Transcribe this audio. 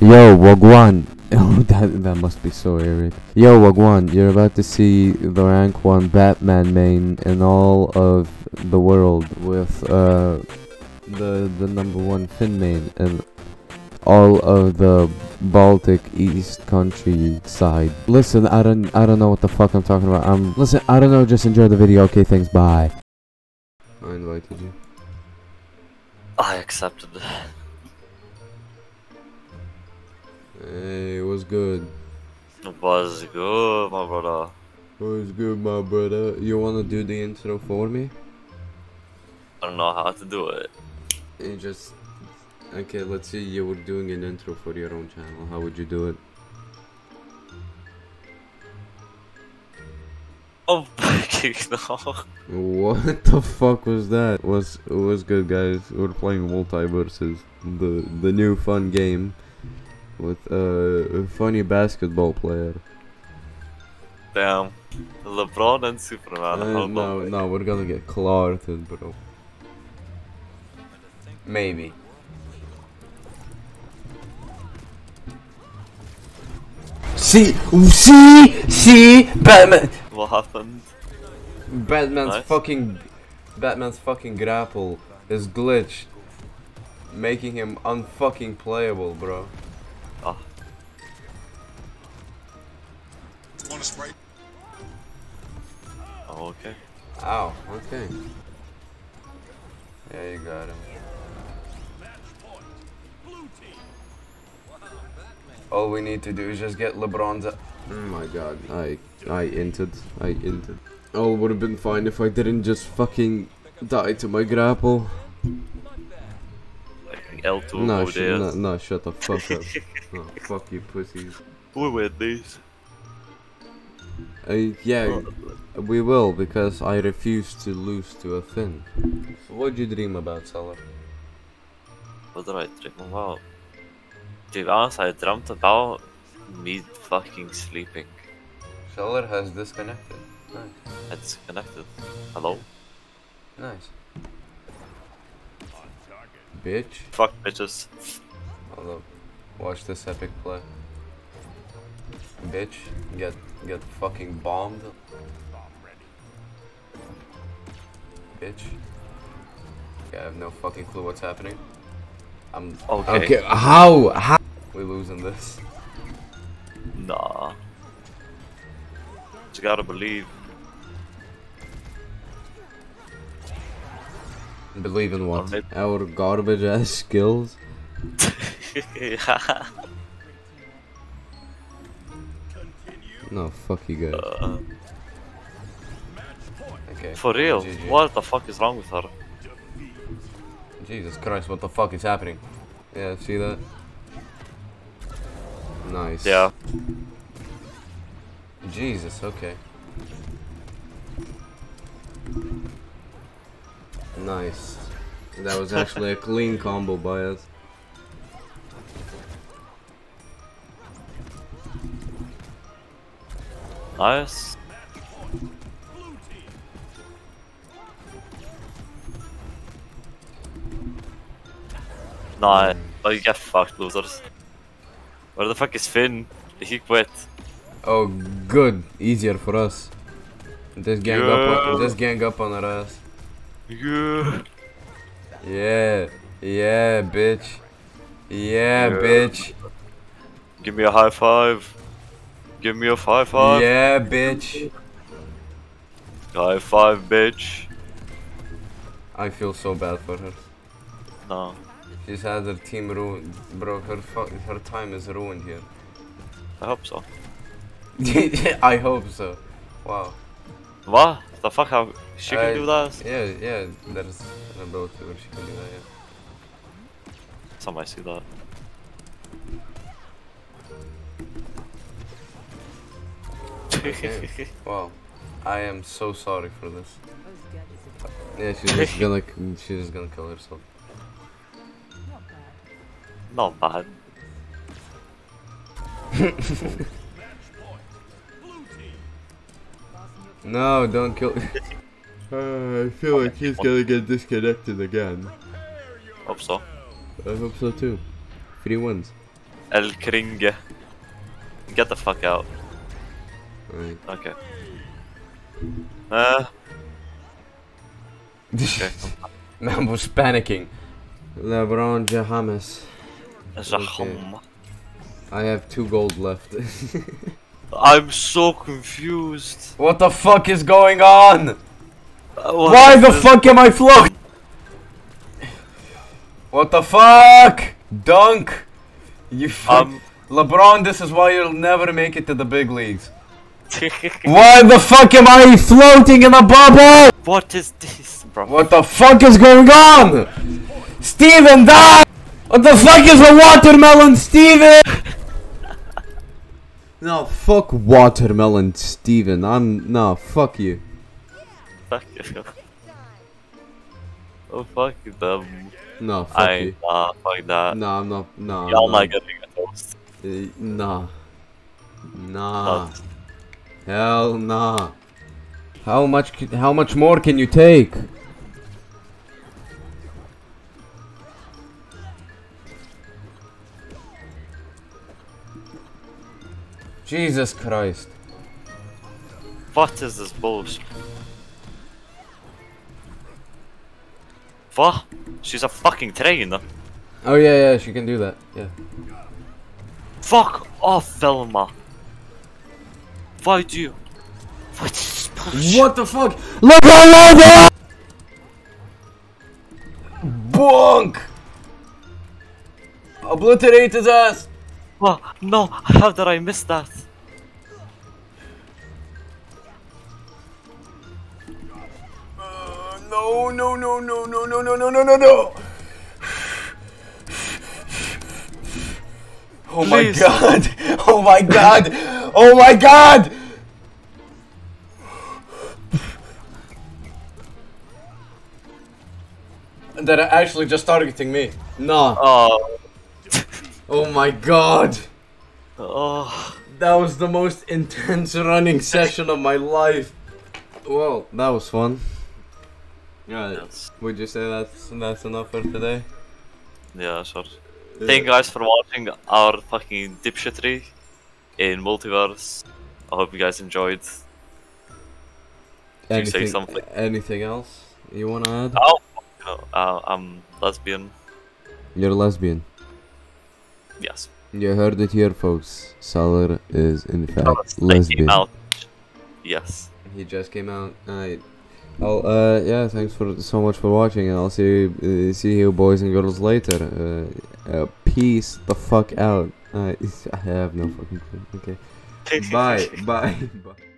Yo, Wagwan. Oh, that must be so eerie. Yo, Wagwan, you're about to see the rank 1 Batman main in all of the world with the number 1 Finn main in all of the Baltic East countryside. Listen, I don't know what the fuck I'm talking about. Listen, I don't know, just enjoy the video. Okay, thanks, bye. I invited you. I accepted. Hey, what's good? Was good, my brother. What's good, my brother? You wanna do the intro for me? I don't know how to do it. You just... Okay, let's see, you were doing an intro for your own channel. How would you do it? Oh, no. What the fuck was that? What's good, guys? We're playing Multiverses, the new fun game with a funny basketball player. Damn. LeBron and Superman. No, we're gonna get clarted, bro. Maybe. See, Batman. What happened? Batman's Nice. fucking grapple is glitched, making him unfucking playable, bro. Ah. Oh, okay. Ow, okay. Yeah, you got him. All we need to do is just get LeBron's. Oh my god, I inted. Oh, would have been fine if I didn't just fucking die to my grapple. Like L2 No, shut the fuck up. Oh, fuck you, pussies. We win these. Yeah, we will, because I refuse to lose to a Finn. So what'd you dream about, Salah? What did I dream about? To be honest, I dreamt about me fucking sleeping. Salah has disconnected. Nice. I disconnected. Hello? Nice. Bitch. Fuck bitches. Hello. Watch this epic play. Bitch, get fucking bombed. Bitch. Okay, I have no fucking clue what's happening. I'm okay. How? We losing this? Nah. You gotta believe. Believe in what? Maybe. Our garbage ass skills? Yeah. No, fuck you guys. Okay. For real? GG. What the fuck is wrong with her? Jesus Christ, what the fuck is happening? Yeah, see that? Nice. Yeah. Jesus, okay. Nice. That was actually a clean combo by us. Nice. Nah, oh, you get fucked, losers. Where the fuck is Finn? He quit. Oh, good. Easier for us. Just gang up on our ass. Yeah. Yeah, bitch. Yeah, bitch. Give me a high five. Give me a high five. Yeah, bitch. High five, bitch. I feel so bad for her. No. She's had her team ruined, bro. Her time is ruined here. I hope so. I hope so. Wow. What? The fuck? How she can do that? Yeah. There's an ability where she can do that. Yeah. Somebody see that. Okay. Wow. I am so sorry for this. Yeah, she's just gonna kill herself. Not bad. No, don't kill. I feel like he's gonna get disconnected again. Hope so. I hope so too. 3 wins. El Kringe. Get the fuck out. Right. Okay. Okay. Man was panicking. LeBron James. Zaham. I have 2 gold left. I'm so confused. What the fuck is going on? What Why is the this? fuck am I floating? What the fuck? Dunk. You fuck. LeBron, this is why you'll never make it to the big leagues. Why the fuck am I floating in a bubble? What is this, bro? What the fuck is going on? Steven, die! What the fuck is a watermelon, Steven? No, fuck Watermelon Steven. No, fuck you. Fuck you. Oh, fuck them. No, fuck you. Nah, fuck that. No, I'm not. No. Y'all no. not getting a toast. Nah. Nah. Not. Hell nah. How much more can you take? Jesus Christ. What is this bullshit? What? She's a fucking trainer. Oh yeah, she can do that. Yeah. Fuck off, Velma. Why do you? What is this bullshit? What the fuck? Look at Bonk! Obliterate his ass! What? No, how did I miss that? No, no, no, no, no, no, no, no, no, no, no! Oh my Please. god! Oh my god! Oh my god! They're actually just targeting me. Nah. Oh. Oh my god. Oh. That was the most intense running session of my life. Well, that was fun. Right. Yes. Would you say that's enough for today? Yeah, sure. Thank you guys for watching our fucking dipshittery in Multiverse. I hope you guys enjoyed. You say something. Anything else you wanna add? Oh, no, I'm lesbian. You're lesbian. Yes. You heard it here, folks. Salar is in fact Thank you, lesbian. Al. Yes. He just came out. Alright. Oh, yeah. Thanks for so much for watching, and I'll see you boys and girls later. Peace the fuck out. I have no fucking clue. Okay. Bye. Bye. Bye.